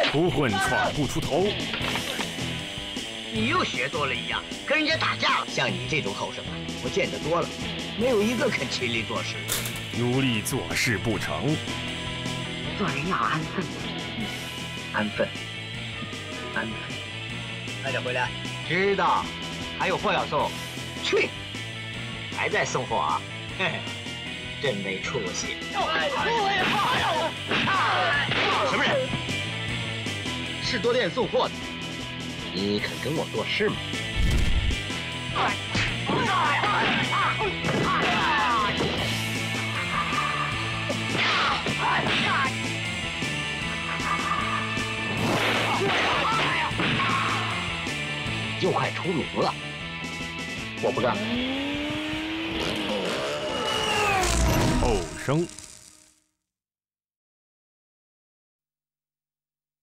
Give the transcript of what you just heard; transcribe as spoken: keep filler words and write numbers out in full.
不混闯不出头。 你又学多了一样，跟人家打架了。像你这种好手啊，我见得多了，没有一个肯勤力做事。 努力做事不成， 做人要安分。嗯，安分，安分。快点回来。知道。还有货要送。去。还在送货啊？嘿嘿，真没出息。什么人？士多店送货的。你肯跟我做事吗？就快出名了，我不干。 后生。